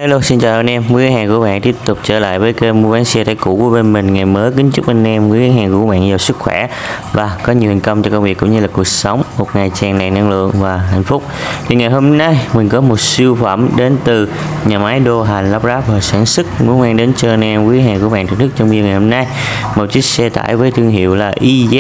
Hello, xin chào anh em, quý khách hàng của bạn tiếp tục trở lại với kênh mua bán xe tải cũ của bên mình. Ngày mới kính chúc anh em, quý khách hàng của bạn giàu sức khỏe và có nhiều thành công cho công việc cũng như là cuộc sống, một ngày tràn đầy năng lượng và hạnh phúc. Thì ngày hôm nay mình có một siêu phẩm đến từ nhà máy Đô Hành lắp ráp và sản xuất muốn mang đến cho anh em, quý khách hàng của bạn thưởng thức trong video ngày hôm nay. Một chiếc xe tải với thương hiệu là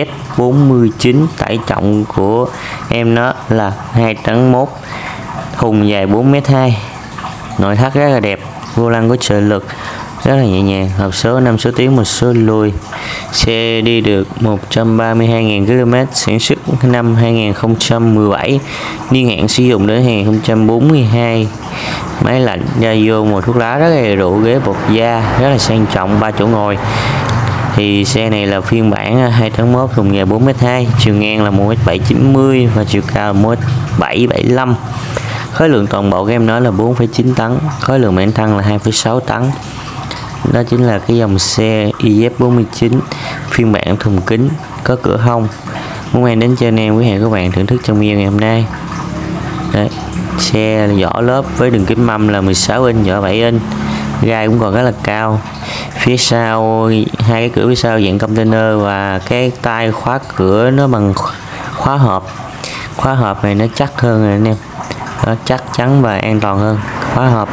IZ49, tải trọng của em nó là 2 tấn 1, thùng dài 4m2. Nội thất rất là đẹp, vô lăng có trợ lực rất là nhẹ nhàng, hộp số 5 số tiến 1 số lùi. Xe đi được 132.000 km, sản xuất năm 2017, niên hạn sử dụng đến 2042. Máy lạnh, gia vô mùi thuốc lá rất là đầy đủ, ghế bột da rất là sang trọng, 3 chỗ ngồi. Thì xe này là phiên bản 2 tấn 1, thùng dài 4m2, chiều ngang là 1m790 và chiều cao là 1m775. Khối lượng toàn bộ của em nói là 4,9 tấn, khối lượng bản thân là 2,6 tấn. Đó chính là cái dòng xe IZ49 phiên bản thùng kính có cửa hông, muốn mang đến cho anh em quý khách các bạn thưởng thức trong video ngày hôm nay. Đấy, xe vỏ lớp với đường kính mâm là 16 inch, vỏ 7 inch, gai cũng còn rất là cao. Phía sau hai cái cửa phía sau dạng container và cái tay khóa cửa nó bằng khóa hộp. Khóa hộp này nó chắc hơn rồi anh em, nó chắc chắn và an toàn hơn khóa hộp.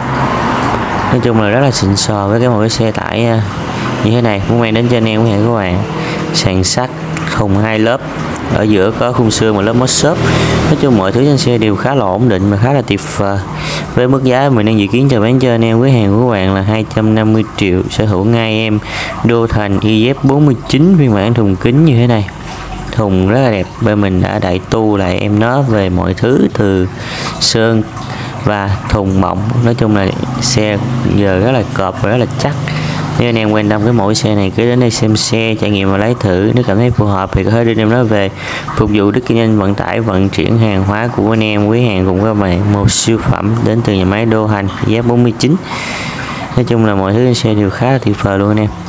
Nói chung là rất là xịn sò với một cái xe tải như thế này. Muốn mang đến cho anh em các bạn sàn sắt, thùng 2 lớp, ở giữa có khung xương và lớp mốt xốp. Nói chung mọi thứ trên xe đều khá là ổn định và khá là tuyệt vời. Với mức giá mình đang dự kiến chào bán cho anh em quý hàng của các bạn là 250 triệu, sở hữu ngay em Đô Thành IZ49 phiên bản thùng kính như thế này. Thùng rất là đẹp, bên mình đã đại tu lại em nó về mọi thứ từ sơn và thùng mỏng. Nói chung là xe giờ rất là cọp và rất là chắc. Nếu anh em quan tâm cái mẫu xe này cứ đến đây xem xe, trải nghiệm và lấy thử. Nếu cảm thấy phù hợp thì có thể đưa em nó về phục vụ đức kinh doanh vận tải, vận chuyển hàng hóa của anh em quý hàng cùng các bạn. Một siêu phẩm đến từ nhà máy Đô Hành IZ49. Nói chung là mọi thứ trên xe đều khá là tuyệt vời luôn anh em.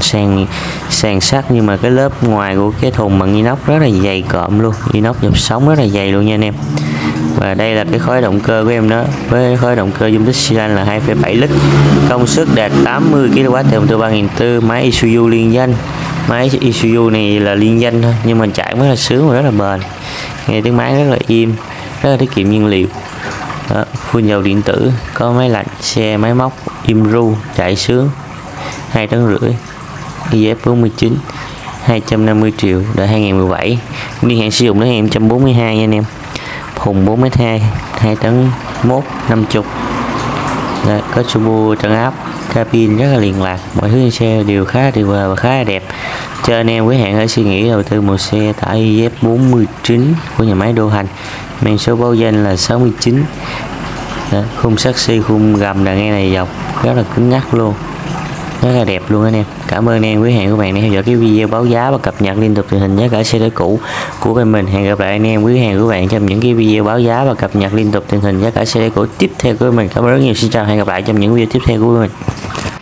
Sàn sắt nhưng mà cái lớp ngoài của cái thùng bằng inox rất là dày cộm luôn, inox dập sống rất là dày luôn nha anh em. Và đây là cái khối động cơ của em đó, với khối động cơ dung tích xi lanh là 2,7 lít, công suất đạt 80 kW, động cơ 3400, máy Isuzu liên danh. Máy Isuzu này là liên danh thôi nhưng mà chạy rất là sướng và rất là bền, nghe tiếng máy rất là im, rất là tiết kiệm nhiên liệu. Đó, full dầu điện tử, có máy lạnh, xe máy móc im ru, chạy sướng. 2 tấn rưỡi, IZ49, 250 triệu, đợi 2017, niên hạn sử dụng đến 2042 nha anh em. Thùng 4m2, 2 tấn 1, 50. Đấy, có turbo trấn áp, cabin rất là liền lạc, mọi thứ trên xe đều khá tuyệt vời và khá là đẹp. Cho anh em quý hạn hãy suy nghĩ đầu tư một xe tải IZ49 của nhà máy Đô Hành, mang số báo danh là 69. Đấy, khung sắt xi, khung gầm đàn nghe này dọc rất là cứng ngắc luôn, rất là đẹp luôn anh em. Cảm ơn anh em quý hàng của bạn đã theo dõi cái video báo giá và cập nhật liên tục tình hình giá cả xe tải cũ của bên mình. Hẹn gặp lại anh em quý hàng của bạn trong những cái video báo giá và cập nhật liên tục tình hình giá cả xe tải cũ tiếp theo của mình. Cảm ơn rất nhiều, xin chào, hẹn gặp lại trong những video tiếp theo của mình.